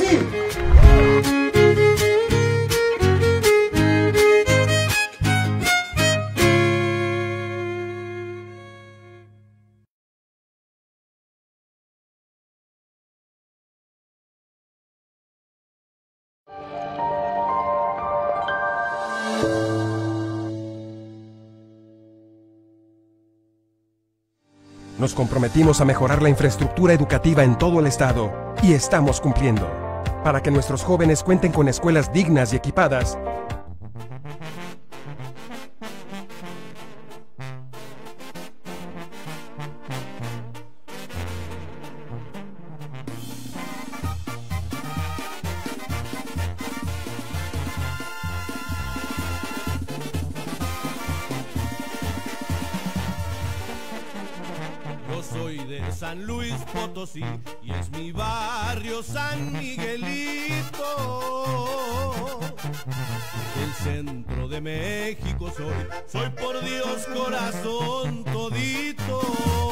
Potosí. Nos comprometimos a mejorar la infraestructura educativa en todo el estado y estamos cumpliendo. Para que nuestros jóvenes cuenten con escuelas dignas y equipadas, Soy de San Luis Potosí y es mi barrio San Miguelito. Del centro de México soy por Dios corazón todito.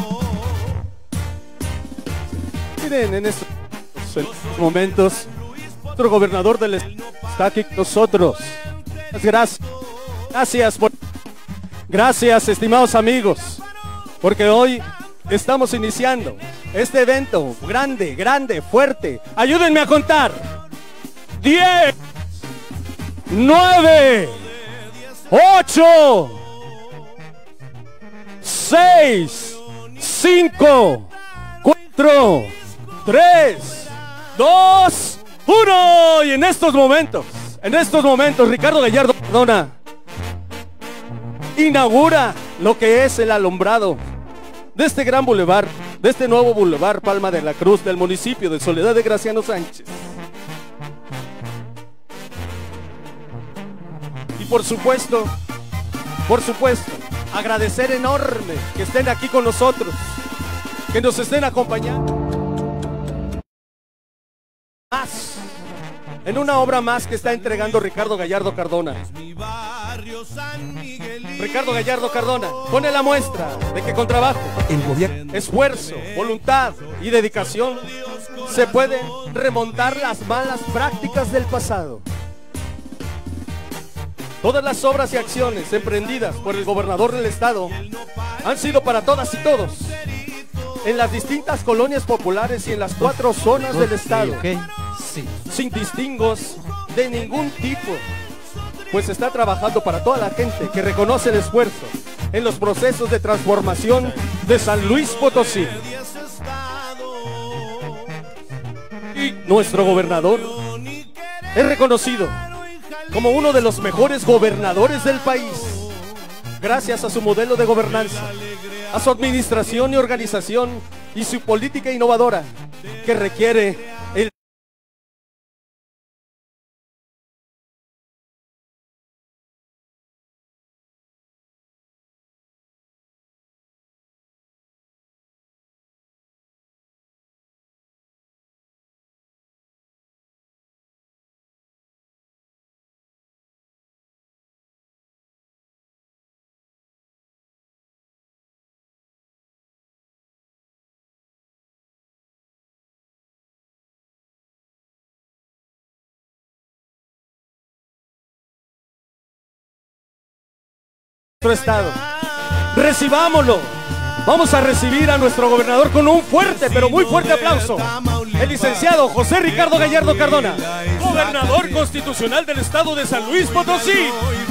Miren, en estos momentos, nuestro gobernador del estado está aquí con nosotros. Gracias, estimados amigos, porque hoy estamos iniciando este evento grande, fuerte. Ayúdenme a contar. 10, 9, 8, 6, 5, 4, 3, 2, 1. Y en estos momentos, Ricardo Gallardo Cardona inaugura lo que es el alumbrado de este gran bulevar, de este nuevo bulevar Palma de la Cruz del municipio de Soledad de Graciano Sánchez. Y por supuesto, agradecer enorme que estén aquí con nosotros, que nos estén acompañando. En una obra más que está entregando Ricardo Gallardo Cardona. Ricardo Gallardo Cardona pone la muestra de que con trabajo, el gobierno, esfuerzo, voluntad y dedicación se pueden remontar las malas prácticas del pasado. Todas las obras y acciones emprendidas por el gobernador del estado han sido para todas y todos, en las distintas colonias populares y en las 4 zonas del estado, sin distingos de ningún tipo, pues está trabajando para toda la gente que reconoce el esfuerzo en los procesos de transformación de San Luis Potosí. Y nuestro gobernador es reconocido como uno de los mejores gobernadores del país, gracias a su modelo de gobernanza, a su administración y organización y su política innovadora que requiere el estado. Recibámoslo. Vamos a recibir a nuestro gobernador con un fuerte, pero muy fuerte aplauso. El licenciado José Ricardo Gallardo Cardona, gobernador constitucional del estado de San Luis Potosí.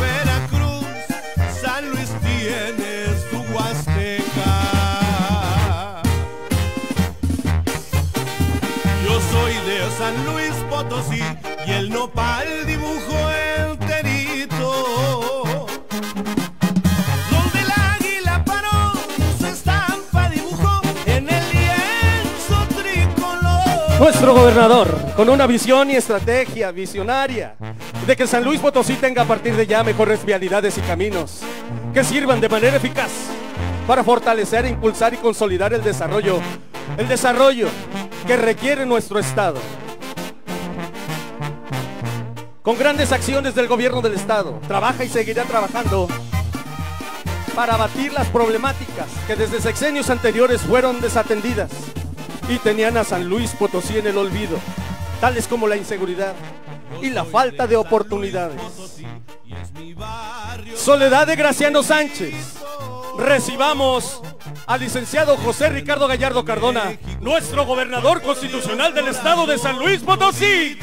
San Luis tiene su Huasteca. Yo soy de San Luis Potosí y el nopal dibujo enterito. Nuestro gobernador, con una visión y estrategia visionaria de que San Luis Potosí tenga a partir de ya mejores vialidades y caminos que sirvan de manera eficaz para fortalecer, impulsar y consolidar el desarrollo que requiere nuestro estado. Con grandes acciones del gobierno del estado, trabaja y seguirá trabajando para abatir las problemáticas que desde sexenios anteriores fueron desatendidas y tenían a San Luis Potosí en el olvido. tales como la inseguridad y la falta de oportunidades. Soledad de Graciano Sánchez. Recibamos al licenciado José Ricardo Gallardo Cardona, nuestro gobernador constitucional del estado de San Luis Potosí.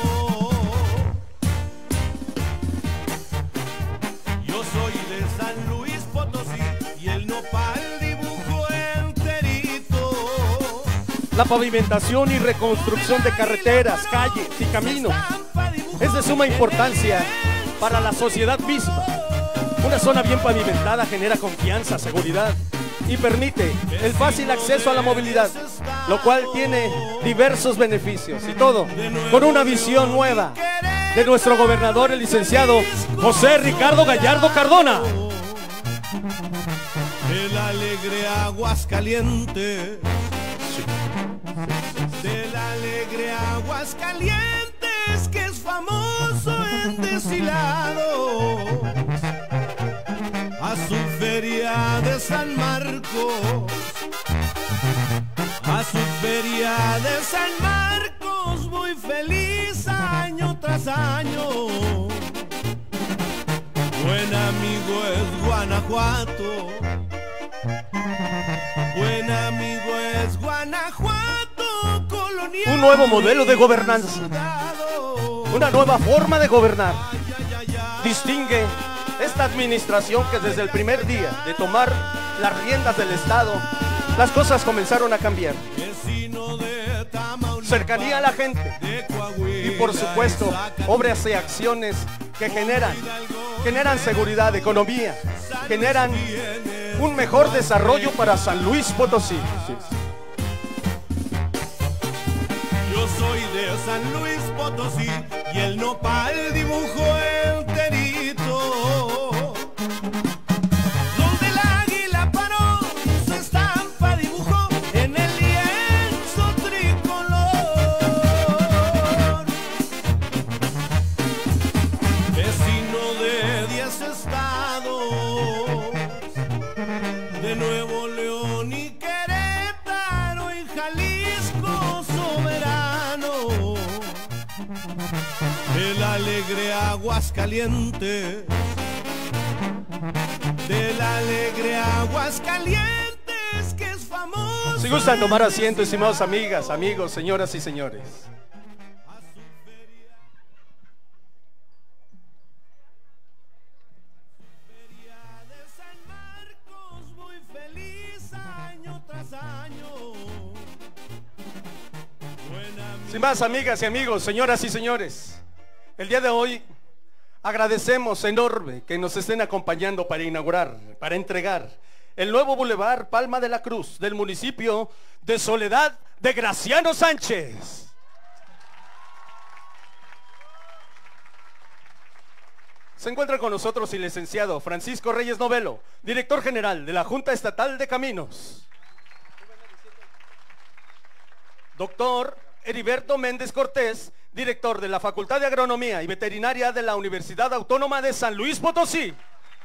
Yo soy de San Luis Potosí y el nopal dibujo enterito. La pavimentación y reconstrucción de carreteras, calles y caminos es de suma importancia para la sociedad misma. Una zona bien pavimentada genera confianza, seguridad y permite el fácil acceso a la movilidad, lo cual tiene diversos beneficios, y todo con una visión nueva de nuestro gobernador, el licenciado José Ricardo Gallardo Cardona. El alegre Aguascalientes, del alegre Aguascalientes, que es famoso en deshilados, a su feria de San Marcos, a su feria de San Marcos voy feliz año tras año. Buen amigo es Guanajuato, buen amigo es Guanajuato, colonial. Un nuevo modelo de gobernanza, una nueva forma de gobernar distingue esta administración, que desde el primer día de tomar las riendas del estado, las cosas comenzaron a cambiar. Cercanía a la gente y, por supuesto, obras y acciones que generan seguridad, economía, generan un mejor desarrollo para San Luis Potosí. Yo soy de San Luis Potosí y el nopal dibujo enterito. Donde el águila paró, su estampa dibujó en el lienzo tricolor. Vecino de 10 estados, de Nuevo León y Querétaro y Jalisco soberano. El alegre Aguascalientes, del alegre Aguascalientes, que es famoso. Si gustan tomar asiento, estimados amigas, amigos, señoras y señores. Sin más, amigas y amigos, señoras y señores, el día de hoy agradecemos enorme que nos estén acompañando para inaugurar, para entregar el nuevo Boulevard Palma de la Cruz del municipio de Soledad de Graciano Sánchez. Se encuentra con nosotros el licenciado Francisco Reyes Novelo, director general de la Junta Estatal de Caminos. Doctor Heriberto Méndez Cortés, director de la Facultad de Agronomía y Veterinaria de la Universidad Autónoma de San Luis Potosí.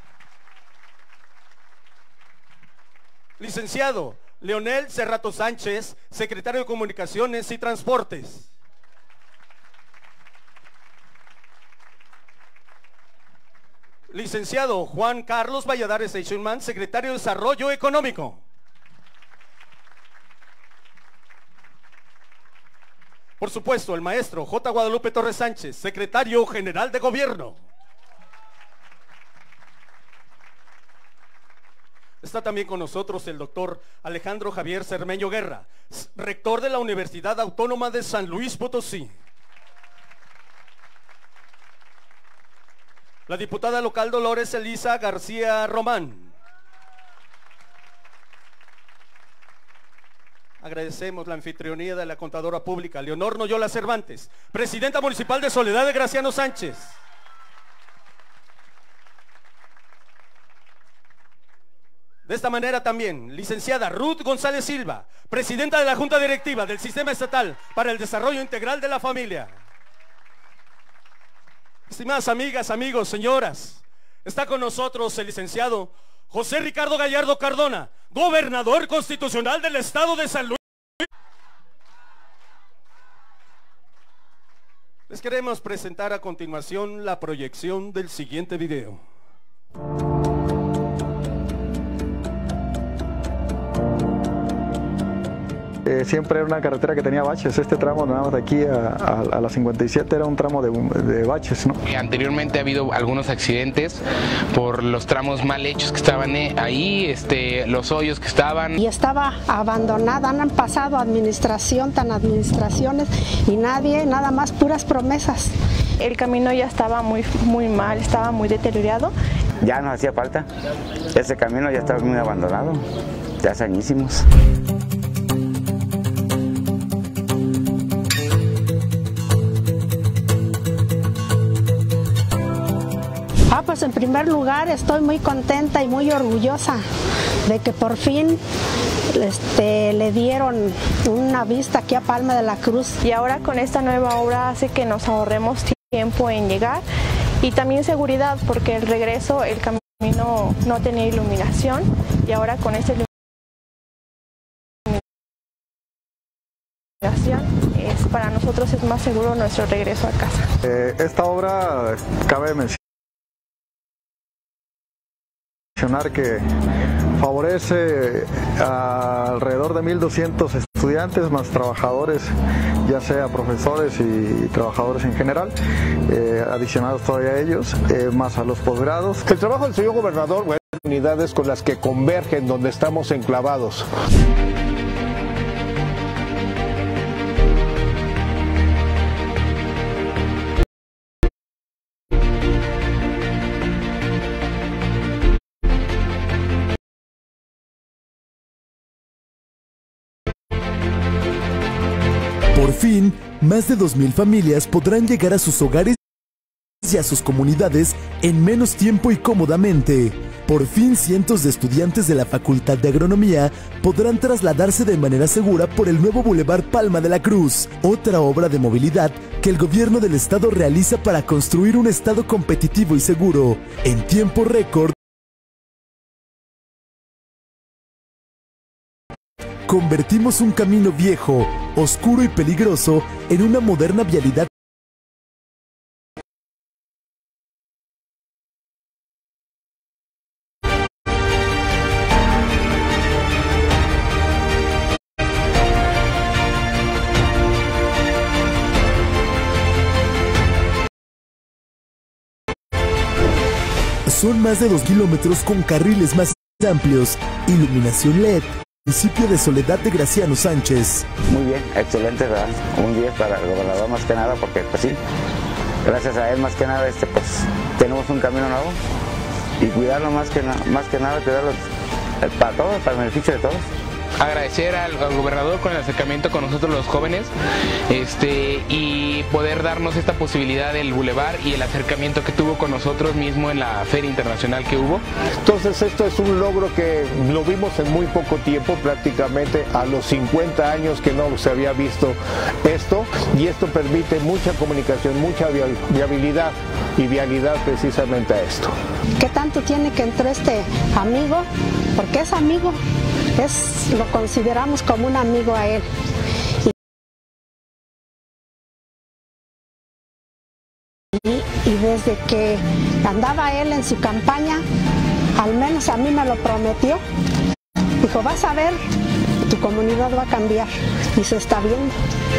Licenciado Leonel Cerrato Sánchez, secretario de Comunicaciones y Transportes. Licenciado Juan Carlos Valladares Eichmann, secretario de Desarrollo Económico. Por supuesto, el maestro J. Guadalupe Torres Sánchez, secretario general de Gobierno. Está también con nosotros el doctor Alejandro Javier Cermeño Guerra, rector de la Universidad Autónoma de San Luis Potosí. La diputada local Dolores Elisa García Román. Agradecemos la anfitrionía de la contadora pública Leonor Noyola Cervantes, presidenta municipal de Soledad de Graciano Sánchez. De esta manera también, licenciada Ruth González Silva, presidenta de la Junta Directiva del Sistema Estatal para el Desarrollo Integral de la Familia. Estimadas amigas, amigos, señoras, está con nosotros el licenciado José Ricardo Gallardo Cardona, gobernador constitucional del estado de San Luis. Les queremos presentar a continuación la proyección del siguiente video. Siempre era una carretera que tenía baches. Este tramo nada más de aquí a la 57 era un tramo de baches, ¿no? Anteriormente ha habido algunos accidentes por los tramos mal hechos que estaban ahí, los hoyos que estaban. Y estaba abandonada, han pasado administración, tan administraciones y nadie, nada más puras promesas. El camino ya estaba muy mal, estaba muy deteriorado. Ya nos hacía falta. Ese camino ya estaba muy abandonado, ya hace añísimos. Pues en primer lugar estoy muy contenta y muy orgullosa de que por fin le dieron una vista aquí a Palma de la Cruz. Y ahora con esta nueva obra hace que nos ahorremos tiempo en llegar y también seguridad, porque el regreso, el camino no tenía iluminación y ahora con esta iluminación para nosotros es más seguro nuestro regreso a casa. Esta obra cabe mencionar que favorece a alrededor de 1,200 estudiantes más trabajadores, ya sea profesores y trabajadores en general, adicionados todavía a ellos, más a los posgrados. El trabajo del señor gobernador, bueno, unidades con las que convergen donde estamos enclavados. Por fin, más de 2,000 familias podrán llegar a sus hogares y a sus comunidades en menos tiempo y cómodamente. Por fin, cientos de estudiantes de la Facultad de Agronomía podrán trasladarse de manera segura por el nuevo Boulevard Palma de la Cruz, otra obra de movilidad que el gobierno del estado realiza para construir un estado competitivo y seguro. En tiempo récord, convertimos un camino viejo, oscuro y peligroso en una moderna vialidad. Son más de 2 kilómetros con carriles más amplios, iluminación LED. Municipio de Soledad de Graciano Sánchez. Muy bien, excelente, ¿verdad? Un 10 para el gobernador más que nada, porque pues sí, gracias a él más que nada pues tenemos un camino nuevo y cuidarlo más que nada, cuidarlo para todos, para el beneficio de todos. Agradecer al gobernador con el acercamiento con nosotros los jóvenes y poder darnos esta posibilidad del bulevar y el acercamiento que tuvo con nosotros mismo en la feria internacional que hubo. Entonces esto es un logro que lo vimos en muy poco tiempo, prácticamente a los 50 años que no se había visto esto, y esto permite mucha comunicación, mucha viabilidad y vialidad precisamente a esto. ¿Qué tanto tiene que entrar este amigo? Porque es amigo, lo consideramos como un amigo a él. Y desde que andaba él en su campaña, al menos a mí me lo prometió. Dijo, vas a ver, tu comunidad va a cambiar, y se está viendo.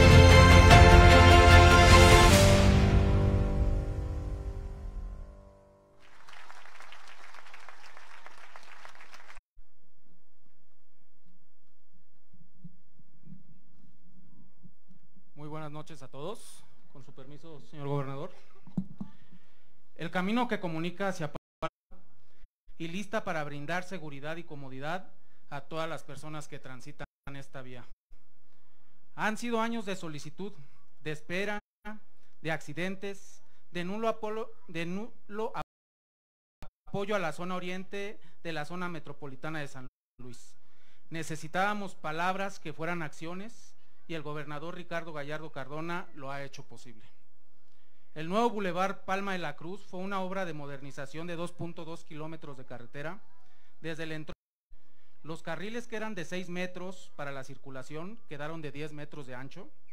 Muy buenas noches a todos. Con su permiso, señor gobernador. El camino que comunica hacia Palma y lista para brindar seguridad y comodidad a todas las personas que transitan esta vía. Han sido años de solicitud, de espera, de accidentes, de nulo apoyo a la zona oriente de la zona metropolitana de San Luis. Necesitábamos palabras que fueran acciones, y el gobernador Ricardo Gallardo Cardona lo ha hecho posible. El nuevo Boulevard Palma de la Cruz fue una obra de modernización de 2.2 kilómetros de carretera desde el entorno. Los carriles, que eran de 6 metros para la circulación, quedaron de 10 metros de ancho,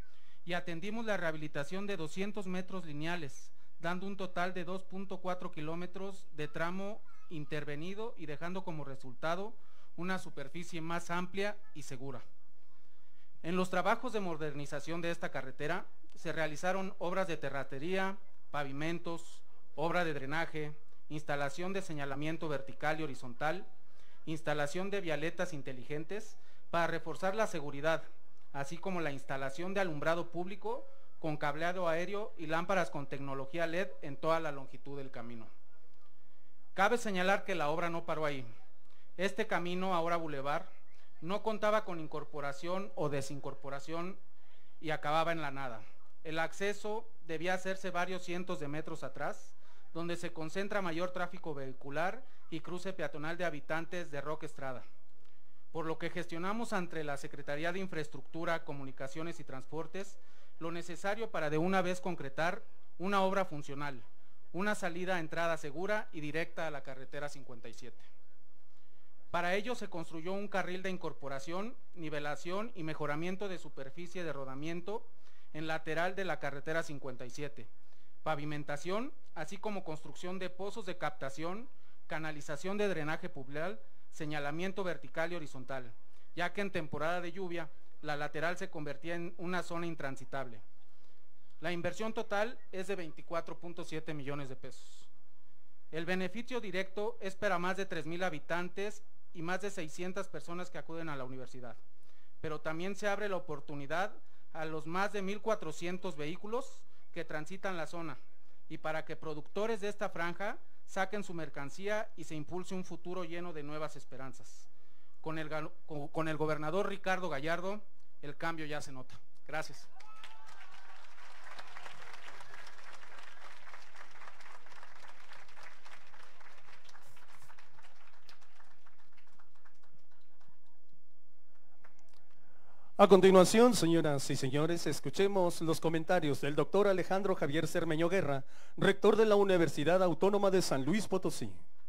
y atendimos la rehabilitación de 200 metros lineales, dando un total de 2.4 kilómetros de tramo intervenido y dejando como resultado una superficie más amplia y segura. En los trabajos de modernización de esta carretera se realizaron obras de terracería, pavimentos, obra de drenaje, instalación de señalamiento vertical y horizontal, instalación de vialetas inteligentes para reforzar la seguridad, así como la instalación de alumbrado público con cableado aéreo y lámparas con tecnología LED en toda la longitud del camino. Cabe señalar que la obra no paró ahí. Este camino, ahora bulevar, no contaba con incorporación o desincorporación y acababa en la nada. El acceso debía hacerse varios cientos de metros atrás, donde se concentra mayor tráfico vehicular y cruce peatonal de habitantes de Roque Estrada. Por lo que gestionamos ante la Secretaría de Infraestructura, Comunicaciones y Transportes lo necesario para de una vez concretar una obra funcional, una salida a entrada segura y directa a la carretera 57. Para ello se construyó un carril de incorporación, nivelación y mejoramiento de superficie de rodamiento en lateral de la carretera 57, pavimentación, así como construcción de pozos de captación, canalización de drenaje pluvial, señalamiento vertical y horizontal, ya que en temporada de lluvia la lateral se convertía en una zona intransitable. La inversión total es de 24.7 millones de pesos. El beneficio directo es para más de 3,000 habitantes y más de 600 personas que acuden a la universidad, pero también se abre la oportunidad a los más de 1,400 vehículos que transitan la zona y para que productores de esta franja saquen su mercancía y se impulse un futuro lleno de nuevas esperanzas. Con el gobernador Ricardo Gallardo, el cambio ya se nota. Gracias. A continuación, señoras y señores, escuchemos los comentarios del doctor Alejandro Javier Cermeño Guerra, rector de la Universidad Autónoma de San Luis Potosí.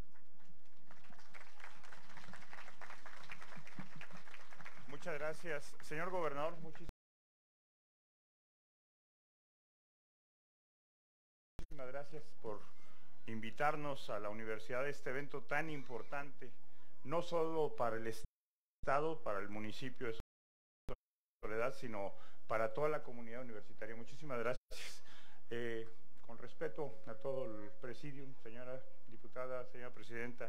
Muchas gracias, señor gobernador. Muchísimas gracias por invitarnos a la universidad a este evento tan importante, no solo para el Estado, para el municipio de Soledad, sino para toda la comunidad universitaria. Muchísimas gracias. Con respeto a todo el presidium, señora diputada, señora presidenta,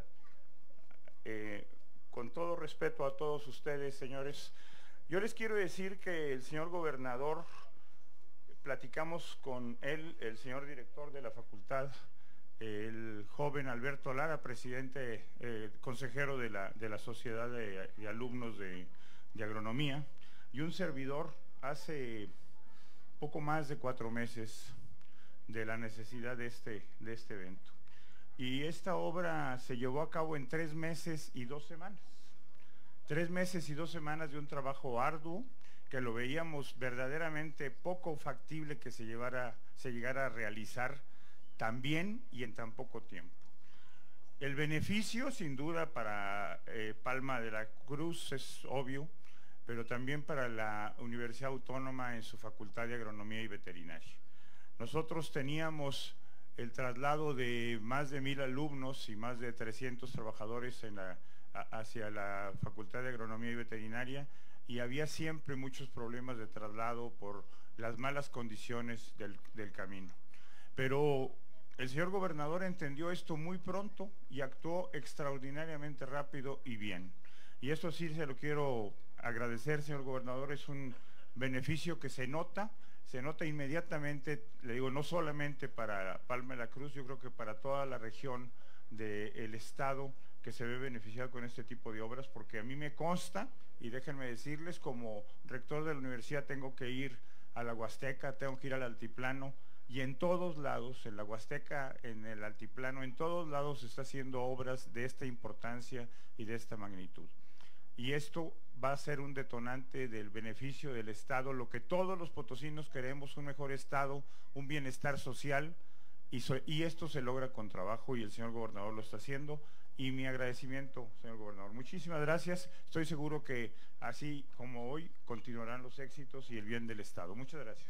con todo respeto a todos ustedes, señores, yo les quiero decir que el señor gobernador, platicamos con él, el señor director de la facultad, el joven Alberto Lara, presidente, consejero de la Sociedad de Alumnos de Agronomía, y un servidor hace poco más de 4 meses de la necesidad de este evento. Y esta obra se llevó a cabo en 3 meses y 2 semanas. 3 meses y 2 semanas de un trabajo arduo que lo veíamos verdaderamente poco factible que se llegara a realizar tan bien y en tan poco tiempo. El beneficio, sin duda, para Palma de la Cruz es obvio, pero también para la Universidad Autónoma en su Facultad de Agronomía y Veterinaria. Nosotros teníamos el traslado de más de 1,000 alumnos y más de 300 trabajadores hacia la Facultad de Agronomía y Veterinaria, y había siempre muchos problemas de traslado por las malas condiciones del camino. Pero el señor gobernador entendió esto muy pronto y actuó extraordinariamente rápido y bien. Y esto sí se lo quiero agradecer, señor gobernador. Es un beneficio que se nota inmediatamente, le digo, no solamente para Palma de la Cruz, yo creo que para toda la región del estado que se ve beneficiado con este tipo de obras, porque a mí me consta, y déjenme decirles, como rector de la universidad tengo que ir a la Huasteca, tengo que ir al Altiplano, y en todos lados, en la Huasteca, en el Altiplano, en todos lados se está haciendo obras de esta importancia y de esta magnitud. Y esto va a ser un detonante del beneficio del Estado, lo que todos los potosinos queremos, un mejor Estado, un bienestar social, y esto se logra con trabajo y el señor gobernador lo está haciendo, y mi agradecimiento, señor gobernador. Muchísimas gracias. Estoy seguro que así como hoy continuarán los éxitos y el bien del Estado. Muchas gracias.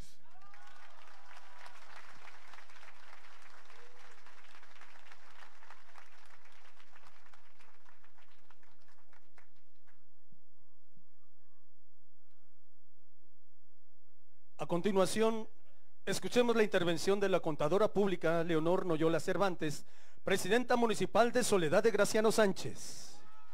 A continuación, escuchemos la intervención de la contadora pública Leonor Noyola Cervantes, presidenta municipal de Soledad de Graciano Sánchez.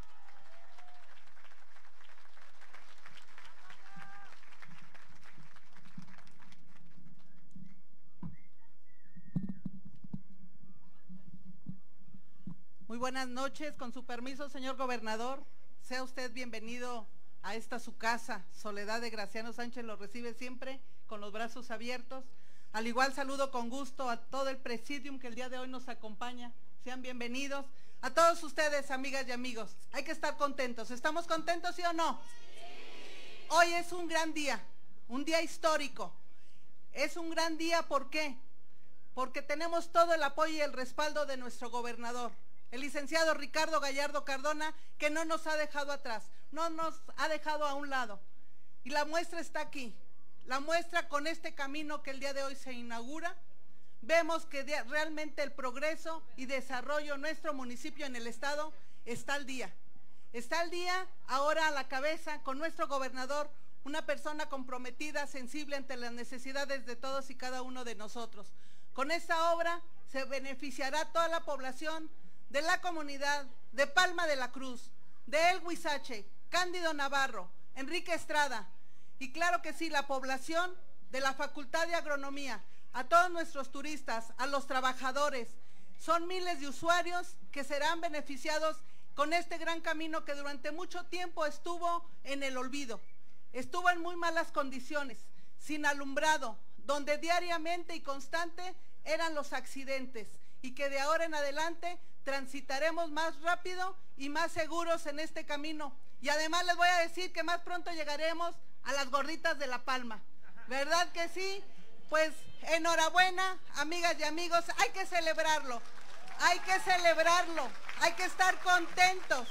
Muy buenas noches, con su permiso, señor gobernador, sea usted bienvenido a esta su casa. Soledad de Graciano Sánchez lo recibe siempre con los brazos abiertos. Al igual saludo con gusto a todo el presidium que el día de hoy nos acompaña. Sean bienvenidos. A todos ustedes, amigas y amigos, hay que estar contentos. ¿Estamos contentos, sí o no? Sí. Hoy es un gran día histórico. Es un gran día, ¿por qué? Porque tenemos todo el apoyo y el respaldo de nuestro gobernador, el licenciado Ricardo Gallardo Cardona, que no nos ha dejado atrás, no nos ha dejado a un lado. Y la muestra está aquí, la muestra con este camino que el día de hoy se inaugura. Vemos que realmente el progreso y desarrollo de nuestro municipio en el estado está al día. Está al día ahora a la cabeza con nuestro gobernador, una persona comprometida, sensible ante las necesidades de todos y cada uno de nosotros. Con esta obra se beneficiará toda la población de la comunidad de Palma de la Cruz, de El Huizache, Cándido Navarro, Enrique Estrada y claro que sí, la población de la Facultad de Agronomía, a todos nuestros turistas, a los trabajadores. Son miles de usuarios que serán beneficiados con este gran camino que durante mucho tiempo estuvo en el olvido, estuvo en muy malas condiciones, sin alumbrado, donde diariamente y constante eran los accidentes y que de ahora en adelante transitaremos más rápido y más seguros en este camino. Y además les voy a decir que más pronto llegaremos a las gorditas de La Palma. ¿Verdad que sí? Pues enhorabuena, amigas y amigos, hay que celebrarlo, hay que celebrarlo, hay que estar contentos.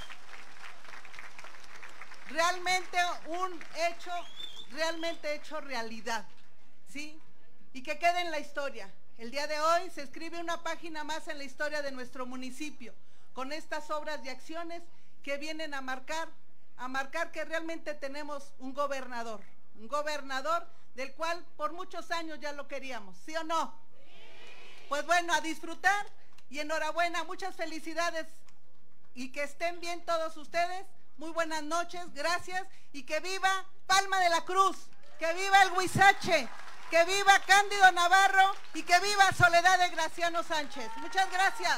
Realmente un hecho, realmente hecho realidad, ¿sí? Y que quede en la historia. El día de hoy se escribe una página más en la historia de nuestro municipio, con estas obras y acciones que vienen a marcar que realmente tenemos un gobernador del cual por muchos años ya lo queríamos, ¿sí o no? Sí. Pues bueno, a disfrutar y enhorabuena, muchas felicidades y que estén bien todos ustedes. Muy buenas noches, gracias y que viva Palma de la Cruz, que viva El Huizache, que viva Cándido Navarro y que viva Soledad de Graciano Sánchez. Muchas gracias.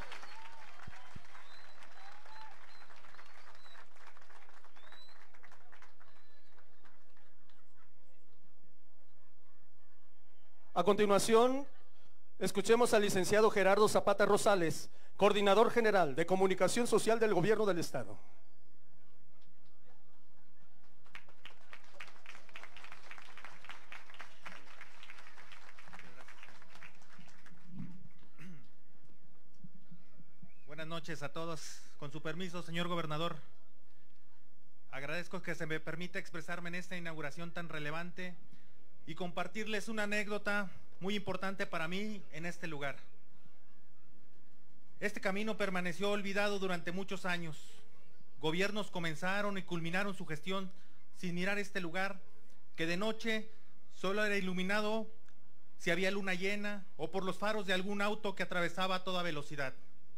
A continuación, escuchemos al licenciado Gerardo Zapata Rosales, coordinador general de Comunicación Social del Gobierno del Estado. Buenas noches a todos. Con su permiso, señor gobernador, agradezco que se me permita expresarme en esta inauguración tan relevante y compartirles una anécdota muy importante para mí en este lugar. Este camino permaneció olvidado durante muchos años. Gobiernos comenzaron y culminaron su gestión sin mirar este lugar, que de noche solo era iluminado si había luna llena o por los faros de algún auto que atravesaba a toda velocidad.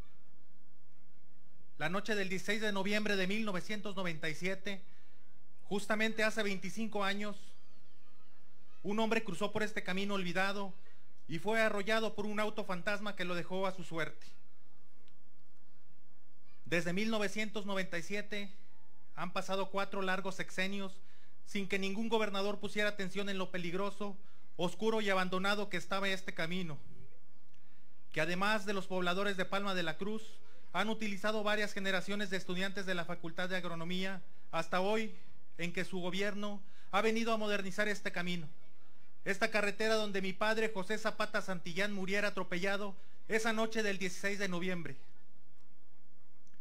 La noche del 16 de noviembre de 1997, justamente hace 25 años, un hombre cruzó por este camino olvidado y fue arrollado por un auto fantasma que lo dejó a su suerte. Desde 1997 han pasado 4 largos sexenios sin que ningún gobernador pusiera atención en lo peligroso, oscuro y abandonado que estaba este camino, que además de los pobladores de Palma de la Cruz, han utilizado varias generaciones de estudiantes de la Facultad de Agronomía hasta hoy, en que su gobierno ha venido a modernizar este camino. Esta carretera donde mi padre José Zapata Santillán muriera atropellado esa noche del 16 de noviembre.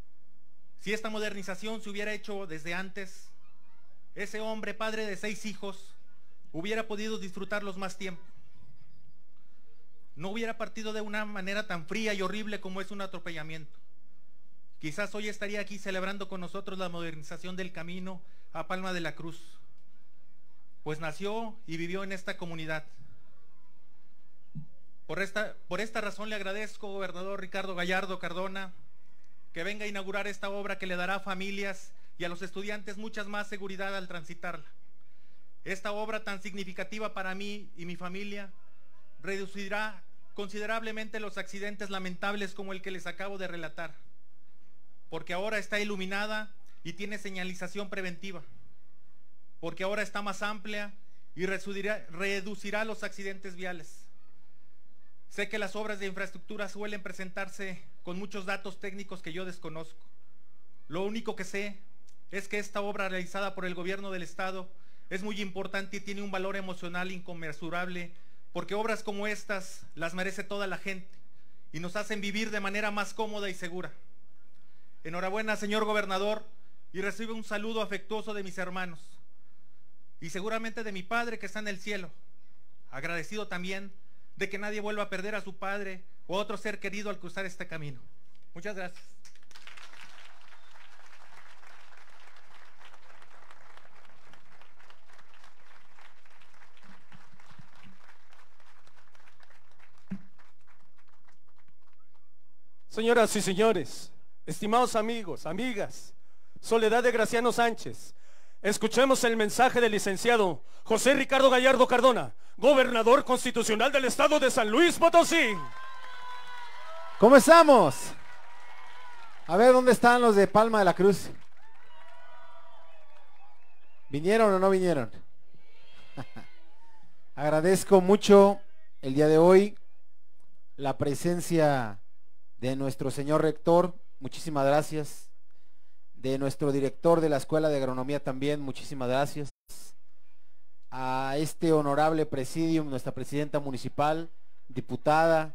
Si esta modernización se hubiera hecho desde antes, ese hombre, padre de 6 hijos, hubiera podido disfrutarlos más tiempo. No hubiera partido de una manera tan fría y horrible como es un atropellamiento. Quizás hoy estaría aquí celebrando con nosotros la modernización del camino a Palma de la Cruz, pues nació y vivió en esta comunidad. Por esta razón le agradezco, gobernador Ricardo Gallardo Cardona, que venga a inaugurar esta obra que le dará a familias y a los estudiantes mucha más seguridad al transitarla. Esta obra tan significativa para mí y mi familia reducirá considerablemente los accidentes lamentables como el que les acabo de relatar, porque ahora está iluminada y tiene señalización preventiva, porque ahora está más amplia y reducirá los accidentes viales. Sé que las obras de infraestructura suelen presentarse con muchos datos técnicos que yo desconozco. Lo único que sé es que esta obra realizada por el gobierno del estado es muy importante y tiene un valor emocional inconmensurable, porque obras como estas las merece toda la gente y nos hacen vivir de manera más cómoda y segura. Enhorabuena, señor gobernador, y recibe un saludo afectuoso de mis hermanos y seguramente de mi padre que está en el cielo, agradecido también de que nadie vuelva a perder a su padre o a otro ser querido al cruzar este camino. Muchas gracias. Señoras y señores, estimados amigos, amigas, Soledad de Graciano Sánchez, escuchemos el mensaje del licenciado José Ricardo Gallardo Cardona, gobernador constitucional del estado de San Luis Potosí. ¿Cómo estamos? A ver, ¿dónde están los de Palma de la Cruz? ¿Vinieron o no vinieron? Agradezco mucho el día de hoy la presencia de nuestro señor rector, muchísimas gracias. De nuestro director de la Escuela de Agronomía también, muchísimas gracias. A este honorable presidium, nuestra presidenta municipal, diputada,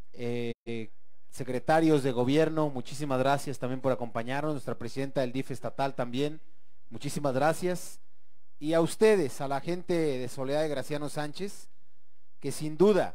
secretarios de gobierno, muchísimas gracias también por acompañarnos. Nuestra presidenta del DIF estatal también, muchísimas gracias. Y a ustedes, a la gente de Soledad de Graciano Sánchez, que sin duda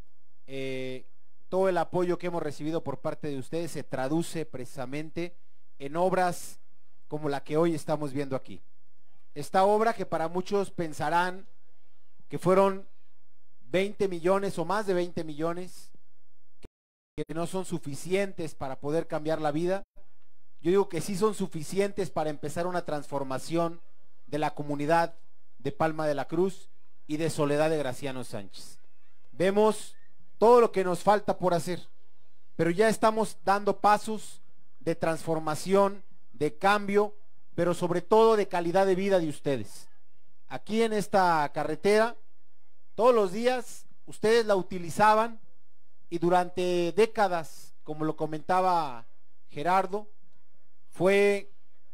todo el apoyo que hemos recibido por parte de ustedes se traduce precisamente en obras como la que hoy estamos viendo aquí. Esta obra que para muchos pensarán que fueron 20 millones o más de 20 millones, que no son suficientes para poder cambiar la vida. Yo digo que sí son suficientes para empezar una transformación de la comunidad de Palma de la Cruz y de Soledad de Graciano Sánchez. Vemos todo lo que nos falta por hacer, pero ya estamos dando pasos de transformación, de cambio, pero sobre todo de calidad de vida de ustedes. Aquí en esta carretera, todos los días ustedes la utilizaban y durante décadas, como lo comentaba Gerardo, fue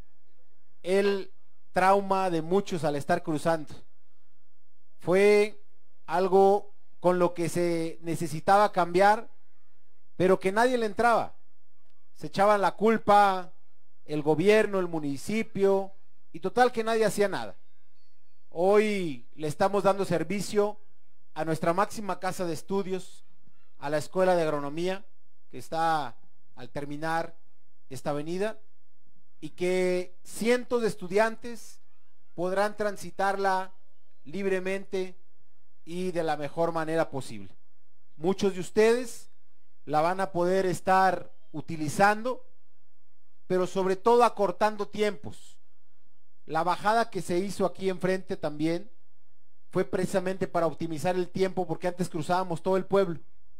el trauma de muchos al estar cruzando. Fue algo con lo que se necesitaba cambiar, pero que nadie le entraba. Se echaban la culpa el gobierno, el municipio, y total que nadie hacía nada. Hoy le estamos dando servicio a nuestra máxima casa de estudios, a la Escuela de Agronomía, que está al terminar esta avenida, y que cientos de estudiantes podrán transitarla libremente y de la mejor manera posible. Muchos de ustedes la van a poder estar utilizando, pero sobre todo acortando tiempos. La bajada que se hizo aquí enfrente también fue precisamente para optimizar el tiempo, porque antes cruzábamos todo el pueblo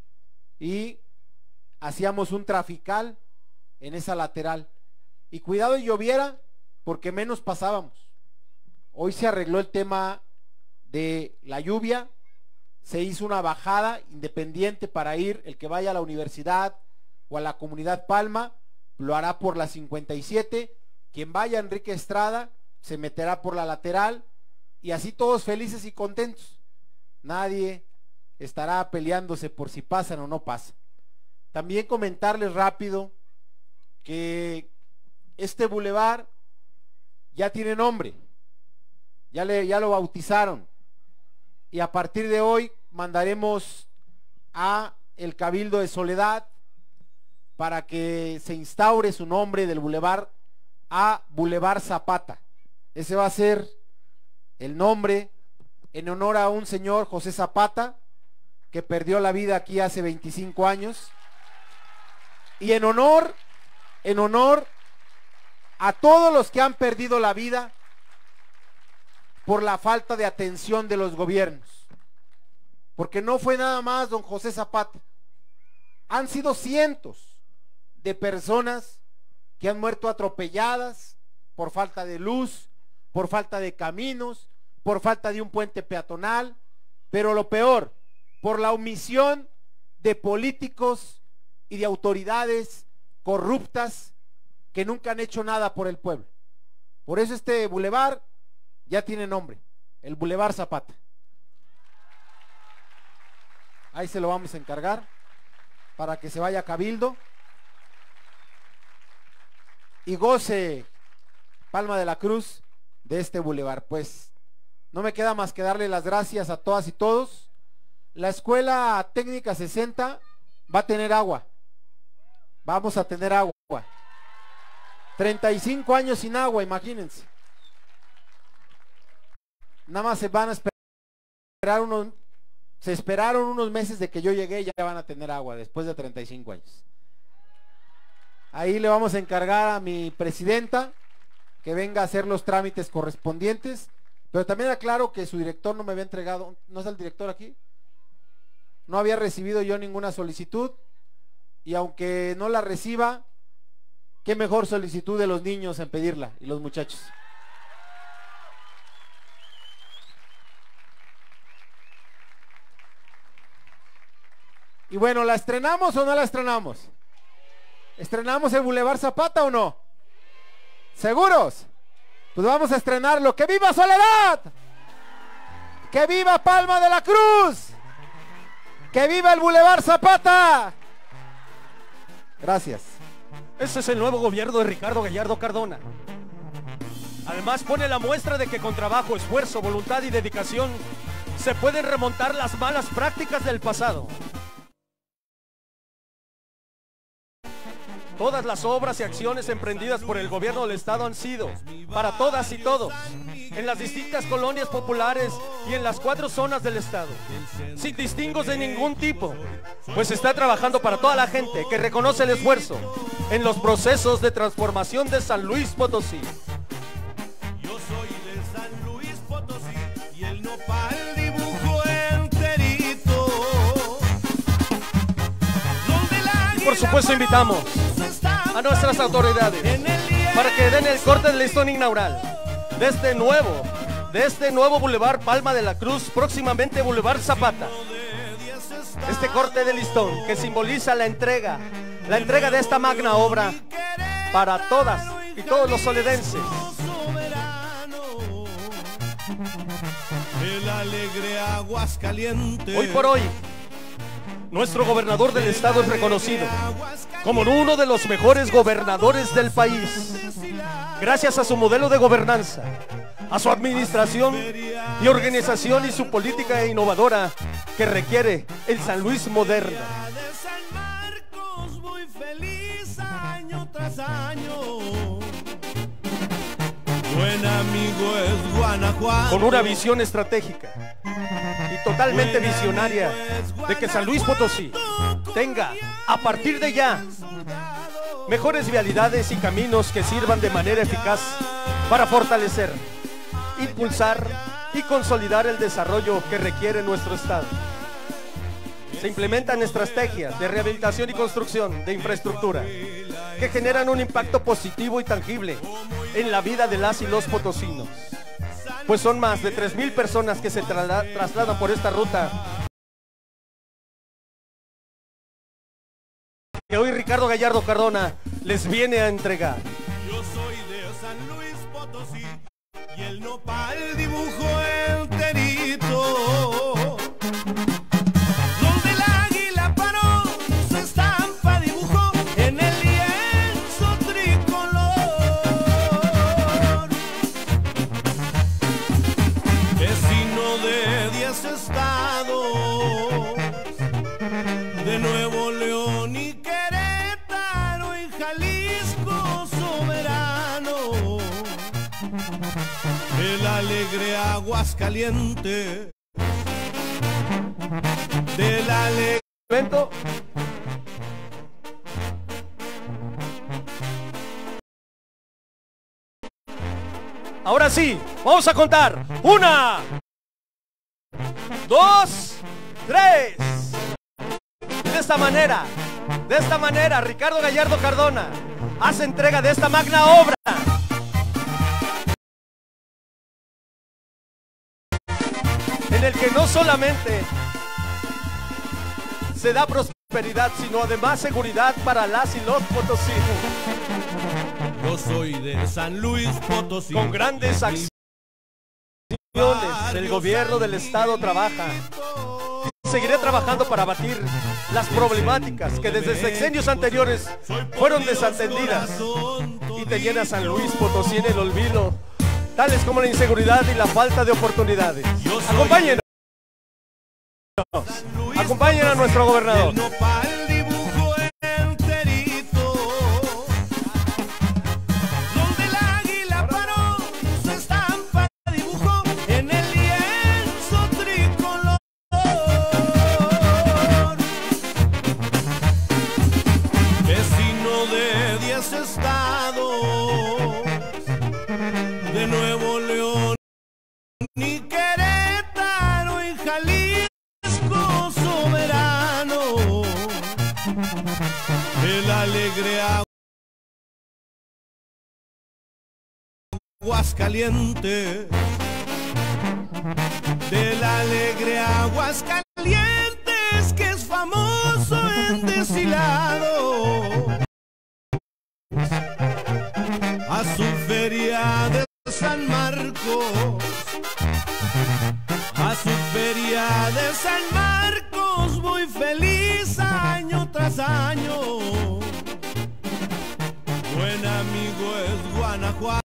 y hacíamos un trafical en esa lateral, y cuidado y lloviera porque menos pasábamos. Hoy se arregló el tema de la lluvia, se hizo una bajada independiente para ir, el que vaya a la universidad o a la comunidad Palma lo hará por la 57, quien vaya a Enrique Estrada se meterá por la lateral, y así todos felices y contentos. Nadie estará peleándose por si pasan o no pasan. También comentarles rápido que este bulevar ya tiene nombre, ya lo bautizaron, y a partir de hoy mandaremos a el Cabildo de Soledad para que se instaure su nombre del bulevar a Bulevar Zapata. Ese va a ser el nombre en honor a un señor, José Zapata, que perdió la vida aquí hace 25 años, y en honor a todos los que han perdido la vida por la falta de atención de los gobiernos, porque no fue nada más don José Zapata, han sido cientos de personas que han muerto atropelladas por falta de luz, por falta de caminos, por falta de un puente peatonal, pero lo peor, por la omisión de políticos y de autoridades corruptas que nunca han hecho nada por el pueblo. Por eso este bulevar ya tiene nombre, el Bulevar Zapata. Ahí se lo vamos a encargar para que se vaya a Cabildo y goce Palma de la Cruz de este bulevar. Pues no me queda más que darle las gracias a todas y todos. La Escuela Técnica 60 va a tener agua. Vamos a tener agua. 35 años sin agua, imagínense. Nada más se van a esperar se esperaron unos meses de que yo llegué y ya van a tener agua después de 35 años. Ahí le vamos a encargar a mi presidenta que venga a hacer los trámites correspondientes, pero también aclaro que su director no me había entregado, ¿no es el director aquí? No había recibido yo ninguna solicitud, y aunque no la reciba, qué mejor solicitud de los niños en pedirla y los muchachos. Y bueno, ¿la estrenamos o no la estrenamos? ¿Estrenamos el Bulevar Zapata o no? ¿Seguros? Pues vamos a estrenarlo. ¡Que viva Soledad! ¡Que viva Palma de la Cruz! ¡Que viva el Bulevar Zapata! Gracias. Ese es el nuevo gobierno de Ricardo Gallardo Cardona. Además pone la muestra de que con trabajo, esfuerzo, voluntad y dedicación se pueden remontar las malas prácticas del pasado. Todas las obras y acciones emprendidas por el gobierno del estado han sido para todas y todos, en las distintas colonias populares y en las 4 zonas del estado, sin distingos de ningún tipo, pues está trabajando para toda la gente que reconoce el esfuerzo en los procesos de transformación de San Luis Potosí. Yo soy de San Luis Potosí y el nopal dibujo enterito. Y por supuesto invitamos a nuestras autoridades para que den el corte del listón inaugural de este nuevo Boulevard Palma de la Cruz, próximamente Boulevard Zapata. Este corte de listón que simboliza la entrega de esta magna obra para todas y todos los soledenses. El alegre Aguascalientes. Hoy por hoy, nuestro gobernador del estado es reconocido como uno de los mejores gobernadores del país, gracias a su modelo de gobernanza, a su administración y organización y su política innovadora que requiere el San Luis moderno. Muy feliz año tras año. Buen amigo es Guanajuato. Con una visión estratégica y totalmente visionaria de que San Luis Potosí tenga, a partir de ya, mejores vialidades y caminos que sirvan de manera eficaz para fortalecer, impulsar y consolidar el desarrollo que requiere nuestro estado. Se implementan estrategias de rehabilitación y construcción de infraestructura que generan un impacto positivo y tangible en la vida de las y los potosinos, pues son más de 3,000 personas que se trasladan por esta ruta que hoy Ricardo Gallardo Cardona les viene a entregar. Yo soy de San Luis Potosí y el nopal dibujo enterito. Donde el águila paró, su estampa dibujó en el lienzo tricolor. Aguascalientes. De la evento. Ahora sí, vamos a contar. 1, 2, 3. De esta manera, Ricardo Gallardo Cardona hace entrega de esta magna obra. En el que no solamente se da prosperidad, sino además seguridad para las y los potosinos. Yo soy de San Luis Potosí. Con grandes acciones, el gobierno del estado trabaja. Seguiré trabajando para abatir las problemáticas que desde sexenios anteriores fueron desatendidas y tenían a San Luis Potosí en el olvido, tales como la inseguridad y la falta de oportunidades. Acompáñenos. Acompañen a nuestro gobernador. Estados de Nuevo León y Querétaro y Jalisco soberano, el alegre Aguascalientes, del alegre Aguascalientes que es famoso en deshilado. A su feria de San Marcos, a su feria de San Marcos voy feliz año tras año. Buen amigo es Guanajuato.